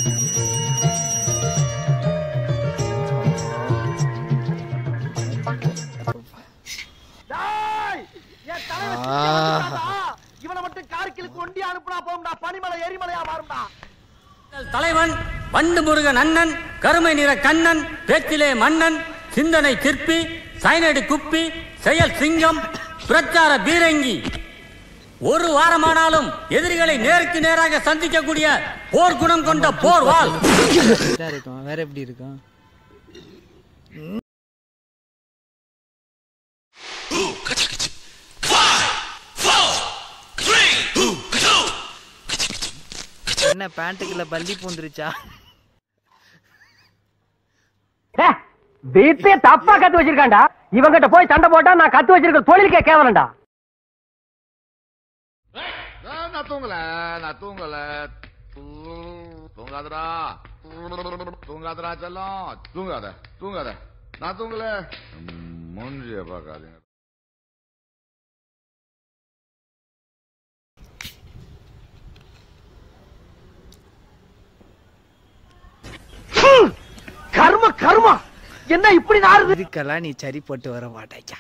இவனை மட்டும் கார்கிலுக்கு ஒண்டி அனுப்புனா போகும்டா, பனிமலை எரிமலையா மாறும்டா. தலைவன் வண்டு முருகன் அண்ணன், கருமை நிற கண்ணன், பேச்சிலே மன்னன், சிந்தனை சிற்பி, சைனடி குப்பி, செயல் சிங்கம், பிரச்சார பீரங்கி. ஒரு வாரமானாலும் எதிரிகளை நேருக்கு நேராக சந்திக்கக்கூடிய போர் குணம் கொண்ட போர் வாள். வேற எப்படி இருக்கும்? என்ன பேண்ட்டுக்குள்ள பல்லி பூந்துருச்சா? வீட்டே தப்பா கத்து வச்சிருக்காண்டா. இவங்கிட்ட போய் சண்டை போட்டா நான் கத்து வச்சிருக்க தொழிலுக்கே கேவலண்டா. நான் தூங்கல தூங்காதடா தூங்காதடா செல்லம், தூங்காத நான் தூங்கல. மூஞ்சிய பாக்காதீங்க. கர்ம கர்மா என்ன இப்படி நாறுது? இதுக்கெல்லாம் நீ சரி போட்டு வர மாட்டாய்யா.